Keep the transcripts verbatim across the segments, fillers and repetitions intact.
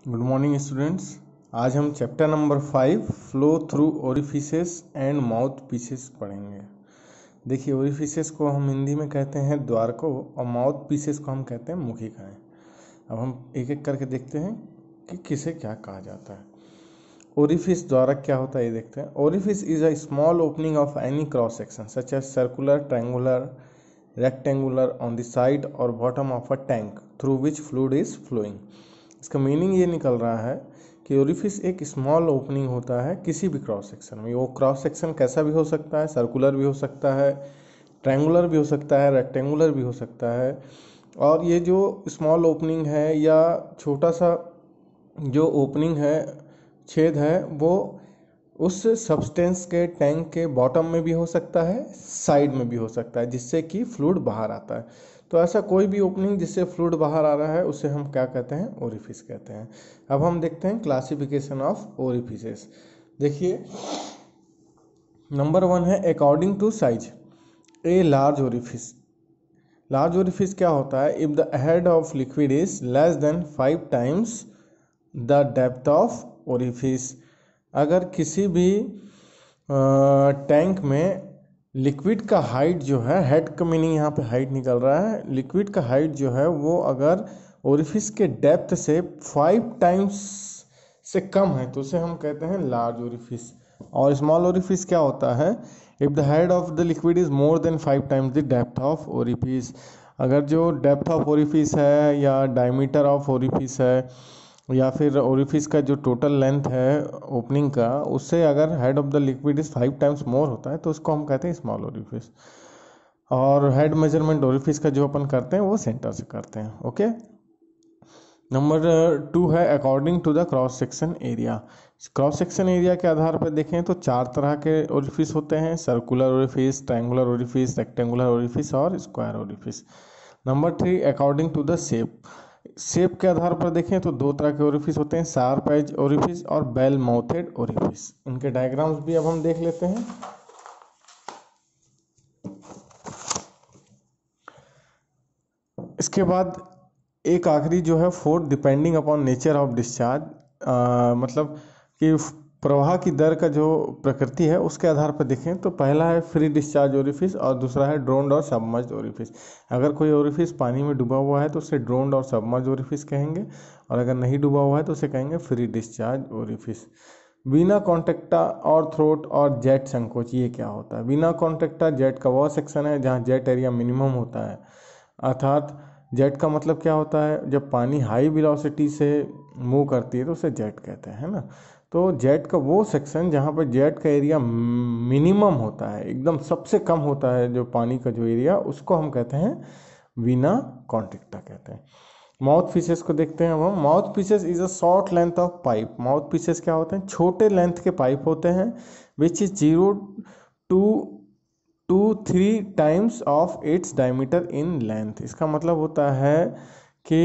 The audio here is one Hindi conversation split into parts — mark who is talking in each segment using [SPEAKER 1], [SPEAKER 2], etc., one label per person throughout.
[SPEAKER 1] Good morning students. आज हम chapter number five flow through orifices and mouth pieces पढ़ेंगे। देखिए, ओरिफिसेस को हम हिंदी में कहते हैं द्वारकों और माउथ पीसेस को हम कहते हैं मुखिकाएँ। अब हम एक एक करके देखते हैं कि किसे क्या कहा जाता है। ओरिफिस द्वारक क्या होता है ये देखते हैं। Orifice is a small opening of any cross section such as circular, triangular, rectangular on the side और bottom of a tank through which fluid is flowing. इसका मीनिंग ये निकल रहा है कि ओरिफिस एक स्मॉल ओपनिंग होता है किसी भी क्रॉस सेक्शन में। वो क्रॉस सेक्शन कैसा भी हो सकता है, सर्कुलर भी हो सकता है, ट्रायंगुलर भी हो सकता है, रेक्टेंगुलर भी हो सकता है। और ये जो स्मॉल ओपनिंग है या छोटा सा जो ओपनिंग है, छेद है, वो उस सब्सटेंस के टैंक के बॉटम में भी हो सकता है, साइड में भी हो सकता है, जिससे कि फ्लूइड बाहर आता है। तो ऐसा कोई भी ओपनिंग जिससे फ्लूइड बाहर आ रहा है उसे हम क्या कहते हैं? ओरिफिस कहते हैं। अब हम देखते हैं क्लासिफिकेशन ऑफ ओरिफिसेस। देखिए, नंबर वन है according to size. A large orifice. Large orifice क्या होता है? If the head of liquid is less than five times the depth of orifice. अगर किसी भी टैंक में लिक्विड का हाइट जो है, हेड का मीनिंग यहाँ पे हाइट निकल रहा है, लिक्विड का हाइट जो है वो अगर ओरिफिस के डेप्थ से फाइव टाइम्स से कम है तो उसे हम कहते हैं लार्ज ओरिफिस। और स्मॉल ओरिफिस क्या होता है? If the head of the liquid is more than five times the depth of orifice. अगर जो डेप्थ ऑफ ओरिफिस है या डायमीटर ऑफ ओरिफिस है या फिर ओरिफिस का जो टोटल लेंथ है ओपनिंग का, उससे अगर head of the liquid is five times more होता है तो उसको हम कहते हैं स्मॉल ओरिफिस। और हेड मेजरमेंट ओरिफिस का जो अपन करते हैं वो सेंटर से करते हैं। ओके। नंबर टू है according to the cross section area. Cross section area के आधार पर देखें तो चार तरह के ओरिफिस होते हैं: circular orifice, triangular orifice, rectangular orifice और square orifice. Number three according to the shape. Shape के आधार पर देखें तो दो तरह के ओरिफिस होते हैं: शार्प एज ओरिफिस और बेल माउथेड ओरिफिस। इनके डायग्राम्स भी अब हम देख लेते हैं। इसके बाद एक आखिरी जो है fourth, depending upon nature of discharge, मतलब कि प्रवाह की दर का जो प्रकृति है उसके आधार पर देखें तो पहला है फ्री डिस्चार्ज ओरिफिस और दूसरा है ड्रोन्ड और सबमर्ज्ड ओरिफिस। अगर कोई ओरिफिस पानी में डूबा हुआ है तो उसे ड्रोन्ड और सबमर्ज्ड ओरिफिस कहेंगे, और अगर नहीं डूबा हुआ है तो उसे कहेंगे free discharge orifice. Vena contracta और थ्रोट और जेट संकोच, ये क्या होता है? वीना कॉन्ट्रैक्टा जेट का वह सेक्शन है जहाँ जेट एरिया मिनिमम होता है। अर्थात जेट का मतलब क्या होता है? जब पानी हाई वेलोसिटी से मूव करती है तो उसे जेट कहते हैं, है ना। तो जेट का वो सेक्शन जहाँ पर जेट का एरिया मिनिमम होता है, एकदम सबसे कम होता है जो पानी का जो एरिया, उसको हम कहते हैं वीना कॉन्ट्रैक्टा कहते हैं। माउथ पीसेस को देखते हैं अब हम। Mouth pieces is a short length of pipe. Mouth pieces क्या होते हैं? छोटे लेंथ के पाइप होते हैं which is zero two to three times of its diameter in length. इसका मतलब होता है कि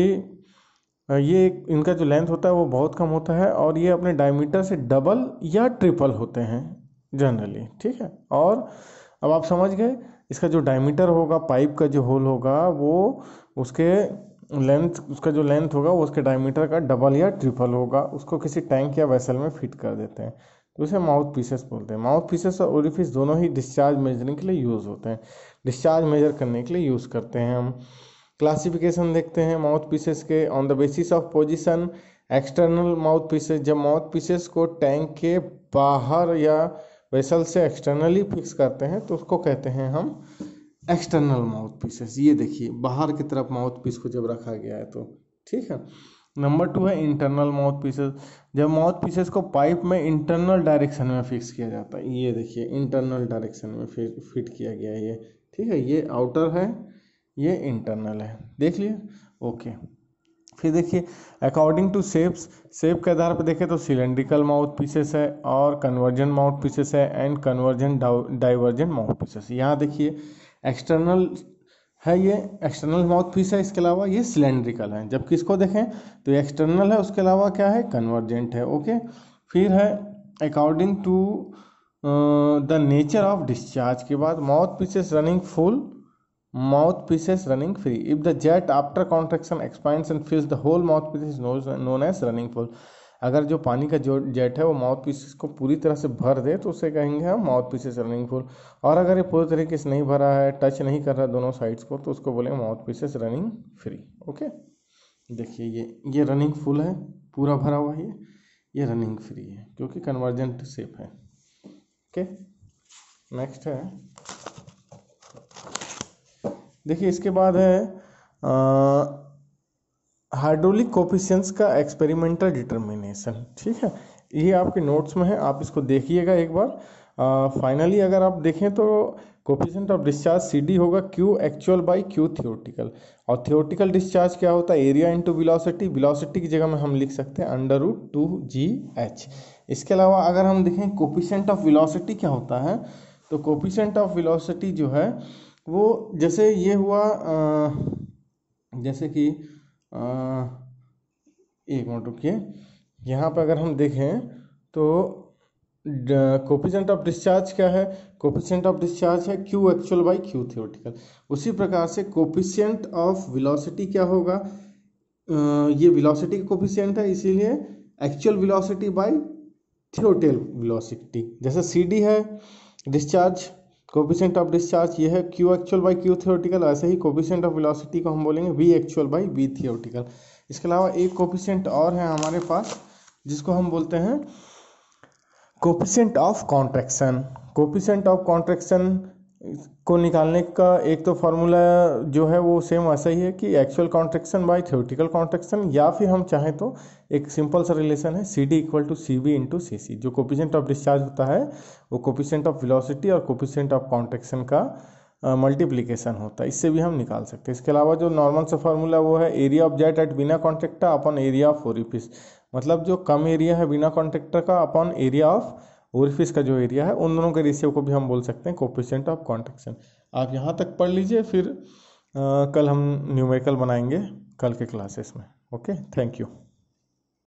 [SPEAKER 1] ये इनका जो लेंथ होता है वो बहुत कम होता है और ये अपने डायमीटर से डबल या ट्रिपल होते हैं जनरली, ठीक है। और अब आप समझ गए, इसका जो डायमीटर होगा, पाइप का जो होल होगा, वो उसके लेंथ उसका जो लेंथ होगा वो उसके डायमीटर का डबल या ट्रिपल होगा। उसको किसी टैंक या वेसल में फिट कर देते हैं तो उसे माउथ पीसेस बोलते हैं। माउथ पीसेस और ओरिफिस दोनों ही डिस्चार्ज मेजरिंग के लिए यूज़ होते हैं, डिस्चार्ज मेजर करने के लिए यूज़ करते हैं हम। क्लासिफिकेशन देखते हैं माउथ पीसेस के। On the basis of position, external mouth pieces, जब माउथ पीसेस को टैंक के बाहर या वेसल से एक्सटर्नली फिक्स करते हैं तो उसको कहते हैं हम एक्सटर्नल माउथ पीसेस। ये देखिए, बाहर की तरफ माउथ पीस को जब रखा गया है तो, ठीक है। नंबर टू है इंटरनल माउथ पीसेस। जब माउथ पीसेस को पाइप में इंटरनल डायरेक्शन में फिक्स किया जाता है, ये देखिए इंटरनल डायरेक्शन में फिट किया गया है ये, ठीक है। ये आउटर है, ये इंटरनल है, देख लिए। ओके। फिर देखिए अकॉर्डिंग टू शेप्स, शेप के आधार पर देखें तो सिलेंड्रिकल माउथ पीसेस है और कन्वर्जन माउथ पीसेस है and conversion diversion mouth pieces. यहाँ देखिए एक्सटर्नल है, ये एक्सटर्नल माउथ पीस है, इसके अलावा ये सिलेंड्रिकल है। जबकि इसको देखें तो ये एक्सटर्नल है, उसके अलावा क्या है? कन्वर्जेंट है। ओके। फिर है according to the nature of discharge के बाद mouth pieces running full mouthpiece is running free. If the jet after contraction expands and fills the whole mouthpiece is known as running full. अगर जो पानी का जो जेट है वो माउथ पीसेस को पूरी तरह से भर दे तो उसे कहेंगे हम माउथ पीसेस रनिंग फुल। और अगर ये पूरी तरीके से नहीं भरा है, टच नहीं कर रहा है दोनों साइड्स को, तो उसको बोलेंगे mouth pieces running free. Okay, देखिए ये ये रनिंग फुल है, पूरा भरा हुआ है, ये रनिंग फ्री है क्योंकि कन्वर्जेंट शेप है। ओके, नेक्स्ट है, देखिए इसके बाद है हाइड्रोलिक कोफिशिएंट्स का एक्सपेरिमेंटल डिटर्मिनेशन। ठीक है, ये आपके नोट्स में है, आप इसको देखिएगा एक बार। फाइनली uh, अगर आप देखें तो coefficient of discharge C D होगा Q actual by Q theoretical. और थियोटिकल डिस्चार्ज क्या होता है, एरिया इंटू वेलोसिटी। वेलोसिटी की जगह में हम लिख सकते हैं under root two G H. इसके अलावा अगर हम देखें कोफिशिएंट ऑफ वेलोसिटी क्या होता है, तो कोफिशिएंट ऑफ वेलोसिटी जो है वो जैसे ये हुआ, आ, जैसे कि आ, एक मिनट रुकिए, यहाँ पर अगर हम देखें तो कोफिशिएंट ऑफ डिस्चार्ज क्या है, कोफिशिएंट ऑफ डिस्चार्ज है Q actual by Q theoretical. उसी प्रकार से कोफिशिएंट ऑफ वेलोसिटी क्या होगा, आ, ये वेलोसिटी का कोफिशिएंट है, इसीलिए actual velocity by theoretical velocity. जैसे सी डी है डिस्चार्ज, कोफिशिएंट ऑफ डिस्चार्ज ये है Q actual by Q theoretical, ऐसे ही कोफिशिएंट ऑफ वेलोसिटी को हम बोलेंगे V actual by V theoretical. इसके अलावा एक कोफिशिएंट और है हमारे पास जिसको हम बोलते हैं coefficient of contraction. Coefficient of contraction को निकालने का एक तो फार्मूला जो है वो सेम ऐसा ही है कि actual contraction by theoretical contraction, या फिर हम चाहें तो एक सिंपल सा रिलेशन है C D equal to C B into C C. जो कोफिशिएंट ऑफ डिस्चार्ज होता है वो कोफिशिएंट ऑफ वेलोसिटी और कोफिशिएंट ऑफ कॉन्ट्रैक्शन का मल्टीप्लिकेशन uh, होता है, इससे भी हम निकाल सकते हैं। इसके अलावा जो नॉर्मल सा फार्मूला वो है area of jet at vena contractor upon area of orifice. मतलब जो कम एरिया है बिना कॉन्ट्रैक्टर का अपॉन एरिया ऑफ ओरिफिस का जो एरिया है, उन दोनों के रेशियो को भी हम बोल सकते हैं कोफिशिएंट ऑफ कॉन्ट्रैक्शन। आप यहाँ तक पढ़ लीजिए, फिर आ, कल हम न्यूमेरिकल बनाएंगे कल के क्लासेस में। Okay, thank you.